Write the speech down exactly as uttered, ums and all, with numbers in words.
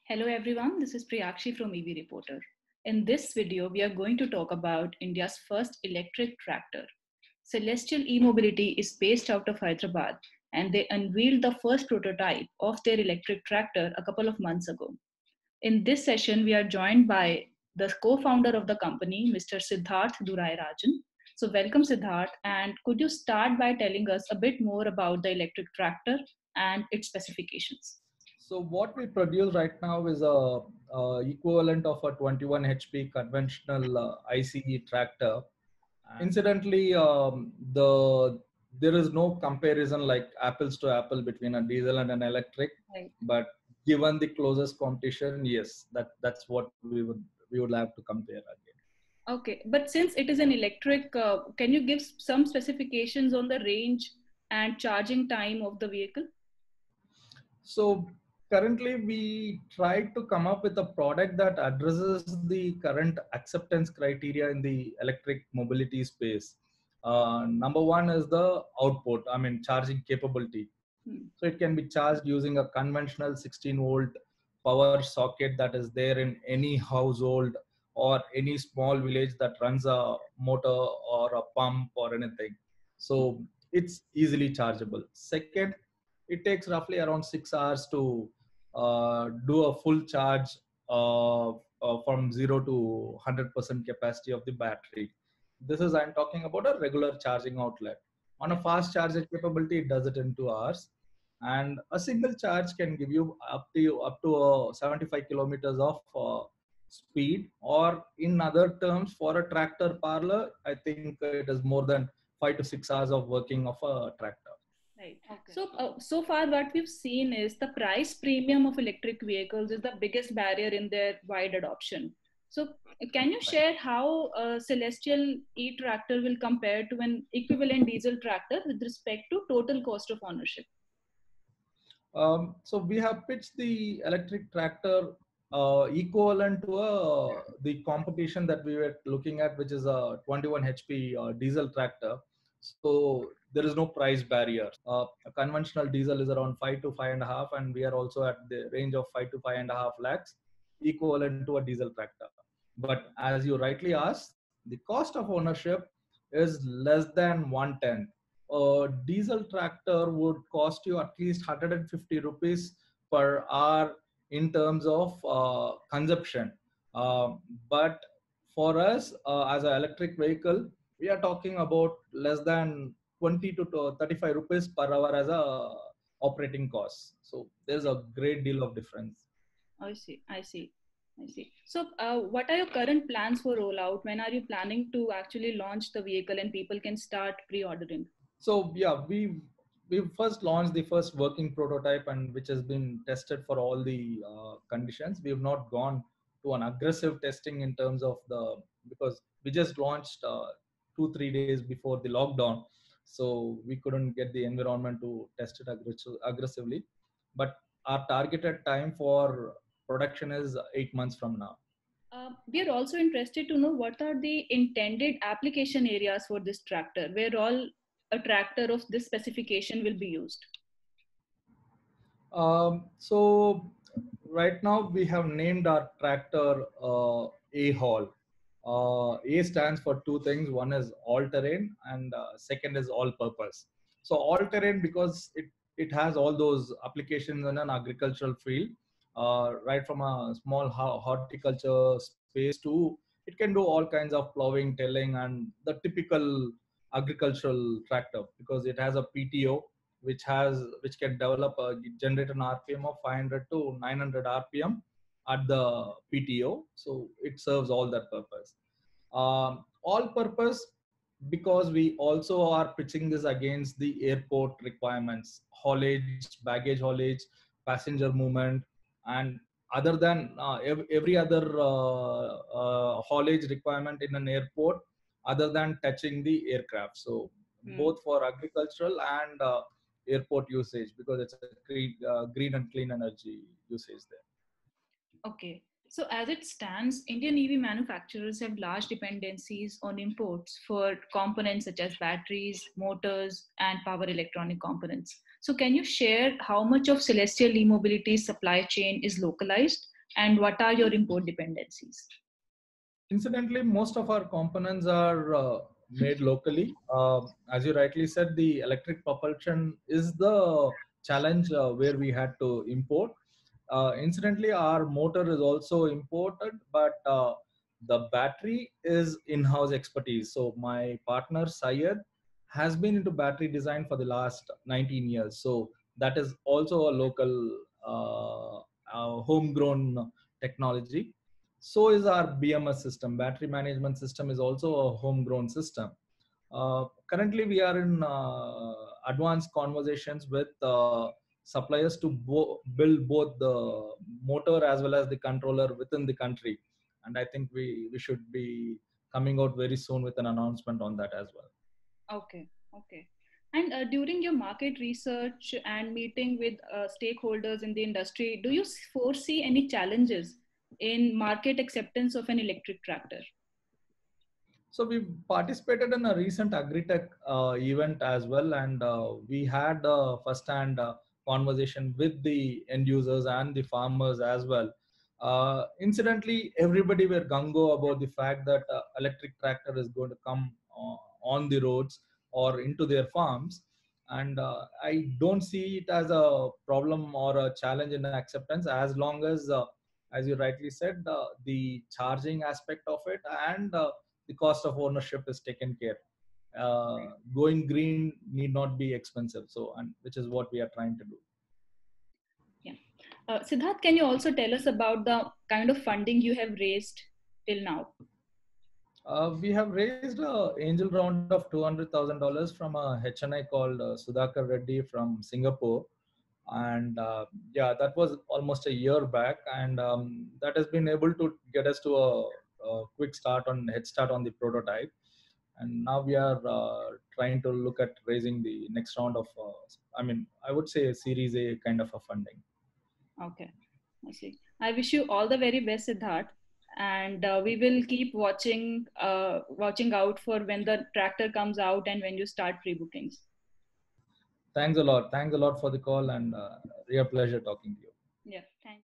Hello everyone, this is Priyakshi from E V Reporter. In this video, we are going to talk about India's first electric tractor. Celestial e-mobility is based out of Hyderabad and they unveiled the first prototype of their electric tractor a couple of months ago. In this session, we are joined by the co-founder of the company, Mister Siddhartha Durairajan. So welcome Siddharth, and could you start by telling us a bit more about the electric tractor and its specifications? So what we produce right now is a, a equivalent of a twenty-one H P conventional uh, I C E tractor. Incidentally, um, the there is no comparison like apples to apple between a diesel and an electric. Right. But given the closest competition, yes, that that's what we would we would have to compare again. Okay, but since it is an electric, uh, can you give some specifications on the range and charging time of the vehicle? So currently we tried to come up with a product that addresses the current acceptance criteria in the electric mobility space. Uh, number one is the output, I mean charging capability. Hmm. So it can be charged using a conventional sixteen volt power socket that is there in any household or any small village that runs a motor or a pump or anything. So it's easily chargeable. Second, it takes roughly around six hours to uh, do a full charge uh, uh, from zero to one hundred percent capacity of the battery. This is, I'm talking about a regular charging outlet. On a fast charging capability, it does it in two hours. And a single charge can give you up to up to uh, seventy-five kilometers of uh, speed, or in other terms, for a tractor parlor, I think it is more than five to six hours of working of a tractor. Right. Okay. So, uh, so far what we've seen is the price premium of electric vehicles is the biggest barrier in their wide adoption. So, can you share how a Celestial e-tractor will compare to an equivalent diesel tractor with respect to total cost of ownership? Um, so we have pitched the electric tractor uh, equivalent to uh, the competition that we were looking at, which is a twenty-one H P uh, diesel tractor. So there is no price barrier. Uh, a conventional diesel is around five to five and a half, and we are also at the range of five to five and a half lakhs, equivalent to a diesel tractor. But as you rightly asked, the cost of ownership is less than one tenth. A diesel tractor would cost you at least one hundred fifty rupees per hour in terms of uh, consumption. Uh, but for us, uh, as an electric vehicle, we are talking about less than twenty to thirty-five rupees per hour as a operating cost. So there's a great deal of difference. I see. I see. I see. So, uh, what are your current plans for rollout? When are you planning to actually launch the vehicle and people can start pre-ordering? So yeah, we we first launched the first working prototype, and which has been tested for all the uh, conditions. We have not gone to an aggressive testing in terms of the, because we just launched uh, two three days before the lockdown, so we couldn't get the environment to test it aggr- aggressively. But our targeted time for production is eight months from now. Uh, we are also interested to know what are the intended application areas for this tractor, where all a tractor of this specification will be used. Um, so right now we have named our tractor uh, A-Haul. Uh, A stands for two things. One is all-terrain, and uh, second is all-purpose. So all-terrain because it it has all those applications in an agricultural field, uh, right from a small horticulture space to it can do all kinds of plowing, tilling, and the typical agricultural tractor because it has a P T O which has which can develop a generate an R P M of five hundred to nine hundred R P M at the P T O. So it serves all that purpose. Um, all purpose because we also are pitching this against the airport requirements, haulage, baggage haulage, passenger movement, and other than uh, ev- every other uh, uh, haulage requirement in an airport other than touching the aircraft. So Hmm. both for agricultural and uh, airport usage because it's a green, uh, green and clean energy usage there. Okay. So as it stands, Indian E V manufacturers have large dependencies on imports for components such as batteries, motors, and power electronic components. So can you share how much of Celestial e-mobility's supply chain is localized And what are your import dependencies? Incidentally, most of our components are uh, made locally. Uh, as you rightly said, the electric propulsion is the challenge uh, where we had to import. Uh, incidentally, our motor is also imported, but uh, the battery is in-house expertise. So my partner Syed has been into battery design for the last nineteen years. So that is also a local, uh, uh, homegrown technology. So is our B M S system. Battery management system is also a homegrown system. Uh, currently, we are in uh, advanced conversations with uh, suppliers to bo- build both the motor as well as the controller within the country. And I think we, we should be coming out very soon with an announcement on that as well. Okay, okay. And uh, during your market research and meeting with uh, stakeholders in the industry, do you s- foresee any challenges in market acceptance of an electric tractor? So we participated in a recent agritech uh, event as well, and uh, we had a first-hand uh, conversation with the end users and the farmers as well. Uh, incidentally, everybody were gung-ho about the fact that uh, electric tractor is going to come uh, on the roads or into their farms, and uh, I don't see it as a problem or a challenge in acceptance as long as, uh, as you rightly said, uh, the charging aspect of it and uh, the cost of ownership is taken care. Uh, going green need not be expensive, so and which is what we are trying to do. Yeah. Uh, Siddharth, can you also tell us about the kind of funding you have raised till now? Uh, we have raised a angel round of two hundred thousand dollars from a H N I called uh, Sudhakar Reddy from Singapore, and uh, yeah, that was almost a year back, and um, that has been able to get us to a, a quick start on head start on the prototype. And now we are uh, trying to look at raising the next round of, uh, I mean, I would say a Series A kind of a funding. Okay, I see. I wish you all the very best, Siddharth, and uh, we will keep watching, uh, watching out for when the tractor comes out and when you start pre-bookings. Thanks a lot. Thanks a lot for the call, and uh, real pleasure talking to you. Yeah, thanks.